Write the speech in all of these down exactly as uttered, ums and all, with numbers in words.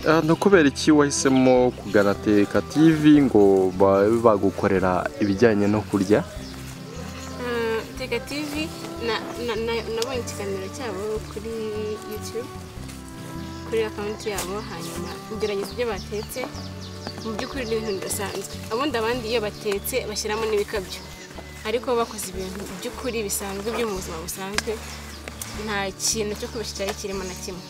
Ah, no kubera iki wahisemo kugana Teka T V ngo babe bagukorera ibijyanye no kurya? Ah, Teka T V na- na- na- nabonye ikiganiro cyabo kuri YouTube kuri account yabo, hanyuma ngerageza ibyo batetse. Mu by'ukuri ni ibintu bidasanzwe. Abundi abandi iyo batetse bashyiramo n'ibikabyo, ariko bakoze ibintu by'ukuri bisanzwe byo mu buzima busanzwe, nta kintu cyo kubeshya cyari kirimo na kimwe.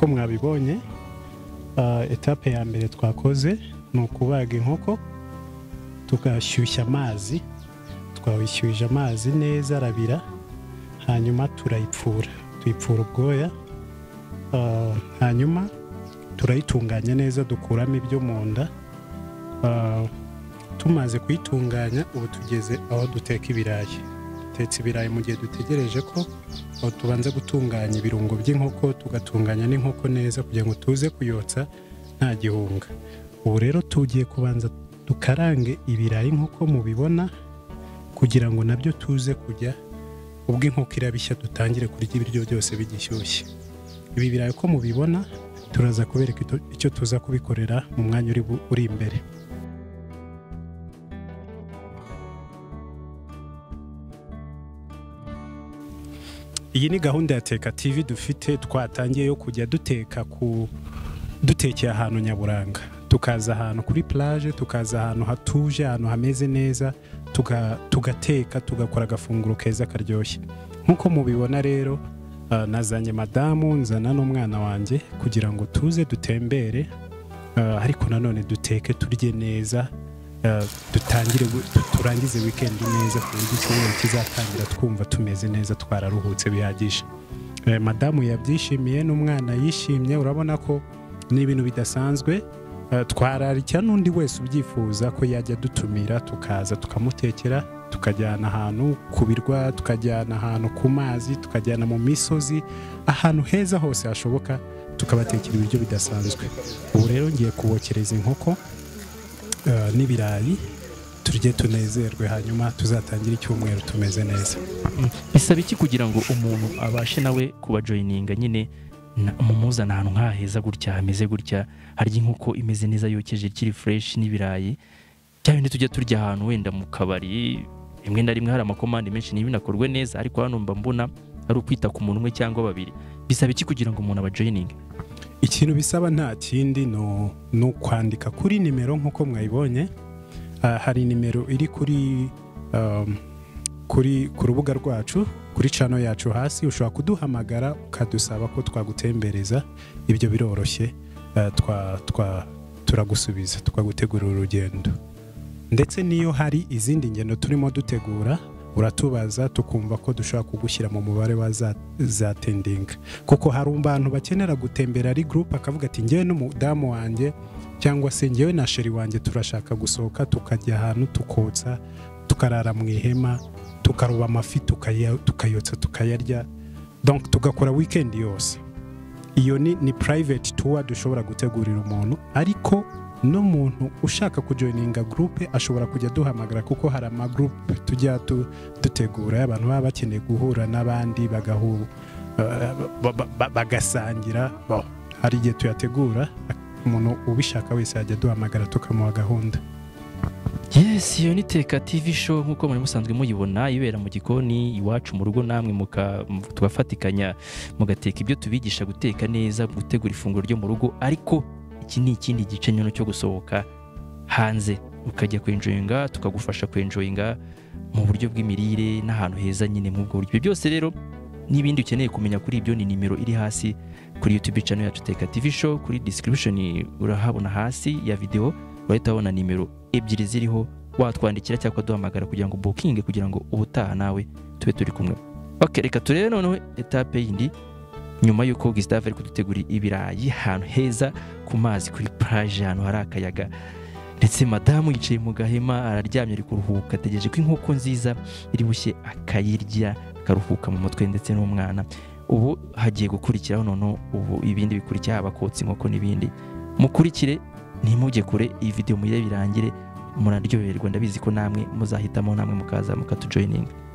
nk'uko mwabibonye uh, etape ya mbere twakoze ni ukubaga inkoko tugashyushya amazi, twabishyuhije amazi neza arabira, hanyuma turayipfura tuyipfura ubwoya, uh, hanyuma turayitunganya neza dukuramo ibyo mu nda. uh, tumaze kuyitunganya ubu tugeze aho duteka ibirayi. Dutetse ibirayi mu gihe dutegereje ko aho tubanza gutunganya ibirungo by'inkoko, tugatunganya n'inkoko neza kugira ngo tuze kuyotsa nta gihunga. Ubu rero tugiye kubanza dukarange ibirayi nk'uko mubibona kugira ngo nabyo tuze kujya ubwo inkoko irabishya dutangire kurya ibiryo byose bigishyushye. Ibi birayi uko mubibona turaza kubereka icyo tuza kubikorera mu mwanya uri uri imbere. Iyi ni gahunda ya Teka T V dufite, twatangiye yo kujya duteka ku dutekeye ahantu nyaburanga, tukaza ahantu kuri plage, tukaza ahantu hatuje, ahantu hameze neza, tugateka tugakora agafunguro keza karyoshye. Nk'uko mubibona rero uh, nazanye madamu nzana n'umwana wanjye kugira ngo tuze dutembere, uh, ariko nanone duteke turye neza, uh, dutangire turangize weekend neza ku buryo icyumweru kizatangira twumva tumeze neza twararuhutse bihagije. Uh, madamu yabyishimiye n'umwana yishimye, urabona ko ni ibintu bidasanzwe. Uh, twararikira n'undi wese ubyifuza ko yajya dutumira tukaza tukamutekera, tukajyana ahantu ku birwa, tukajyana ahantu ku mazi, tukajyana mu misozi, ahantu heza hose hashoboka tukabatekera ibiryo bidasanzwe. Ubu rero ngiye kubokereza inkoko uh, n'ibirayi turye tunezerwe, hanyuma tuzatangira icyumweru tumeze neza. Mm. Bisaba iki kugira ngo umuntu abashe nawe kuba joininga nyine mumuzana ahantu nk'aheza gutya hameze gutya, harya inkoko imeze neza yokeje kiri fresh n'ibirayi, cyane tujya turya ahantu wenda mu kabari rimwe na rimwe hari amakomande menshi n'ibinakorwe neza, ariko hano mba mbona ari ukwita ku muntu umwe cyangwa babiri. Bisaba iki kugira ngo umuntu aba joining? Ikintu bisaba nta kindi no no kwandika kuri nimero nk'uko mwayibonye. Uh, hari nimero iri kuri um, kuri ku rubuga rwacu, kuri channel yacu hasi, ushobora kuduhamagara ukadusaba ko twagutembereza. Ibyo biroroshye, uh, twa twa turagusubiza tukagutegurira urugendo. Ndetse niyo hari izindi ngendo turimo dutegura uratubaza tukumva ko dushobora kugushyira mu mubare wa za, za tending, kuko hari abantu bakenera gutembera ari group akavuga ati ngewe n'umudamu wanjye cyangwa se ngewe na sheri wanjye turashaka gusohoka tukajya ahantu tukotsa, tukarara mu ihema, tukaruba amafi tukayotsa tukayarya, donc tugakora weekend yose. Iyo ni, ni private tour dushobora gutegurira umuntu, ariko no muntu ushaka kujoininga group ashobora kujya duhamagara, kuko hari ama group tujya dutegura abantu baba bakeneye guhura n'abandi bagahu uh, bagasangira. Bon, hari igihe tuyategura, umuntu ubishaka wese ajya duhamagara tukamuha gahunda. Yes, iyo ni Teka T V show nkuko muri musanzwe muyibona, ibera mu gikoni iwacu mu rugo, namwe muka tugafatikanya mugateka ibyo tubigisha guteka neza, gutegura ifunguro ryo mu rugo. Ariko iki ni ikindi gice nyono cyo gusohoka hanze ukajya kwenjoyinga, tukagufasha kwenjoyinga mu buryo bw'imirire n'ahantu heza nyine mu bwo buryo. Byose rero n'ibindi ukeneye kumenya kuri ibyo ni nimero iri hasi kuri YouTube channel yacu Teka T V show. Kuri description urahabona hasi ya video urahita ubona nimero ebyiri ziriho, watwandikira cyangwa duhamagara kugira ngo booking kugira ngo ubutaha nawe tube turi kumwe. Okay, reka turebe noneho etape yindi nyuma yuko Gustave ari kudutegura ibirayi ahantu heza ku mazi kuri plage, ahantu hari akayaga, ndetse madamu yicaye mu gahema araryamye ari kuruhuka, ategereje ko inkoko nziza iri bushye akayirya akaruhuka mu mutwe, ndetse n'umwana. Ubu hagiye gukurikiraho noneho ubu ibindi bikurikira, abakotsi inkoko n'ibindi. Mukurikire ntimujye kure, iyi video muyire birangire, muraryoherwa, ndabizi ko namwe muzahitamo namwe mukaza mukatujoininga.